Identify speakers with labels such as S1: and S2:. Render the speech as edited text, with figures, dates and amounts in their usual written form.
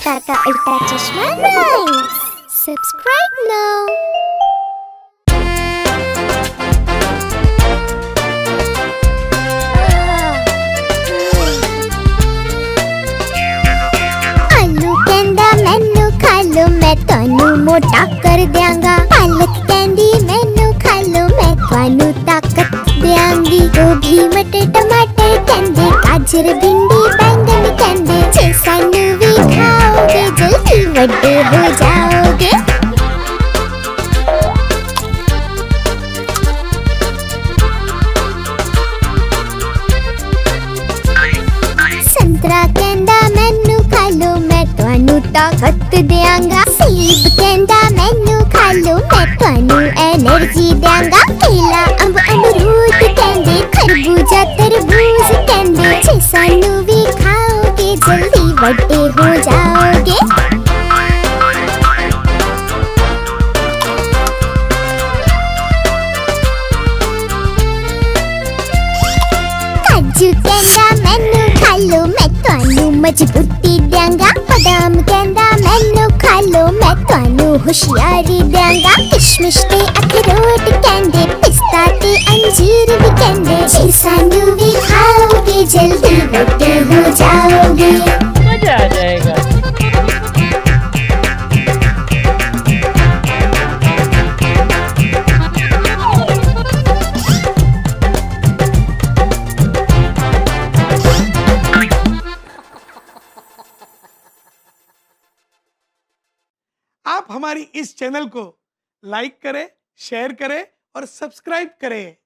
S1: उल्टा का उल्टा चश्मा राइम्स। Subscribe now. आलू कहंदा मैनू खा लो मैं तुहानू मोटा कर दियांगा। पालक कहंदी मैनू खा लो मैं तुहानू ताकत दियांगी। गोभी मटर टमाटर कहंदे गाजर भिंडी बैंगन कहंदे जे सानू भी खाओगे जल्दी बड़े हो जाओगे। संतरा कहंदा मैनू खा लो मैं तुहानू ताकत दियांगा। सेब कहंदा मैनू खा लो मैं तुहानू एनर्जी दियांगा। केला अंब अमरूद कहंदे खरबूजा तरबूज कहंदे जे सानू भी खाओगे जल्दी बड़े हो जाओगे। काजू कहंदा मैनू खा लो मैं तुहानू मजबूती दियांगा। बादाम कहंदा मैनू खा लो मैं तुहानू होशियारी दियांगा। किशमिश ते अखरोट कहंदे पिस्ता ते अंजीर भी कहंदे जे सानू भी खाओगे जल्दी बड़े हो जाओगे।
S2: मजा आ जाएगा।
S3: आप हमारी इस चैनल को लाइक करें, शेयर करें और सब्सक्राइब करें।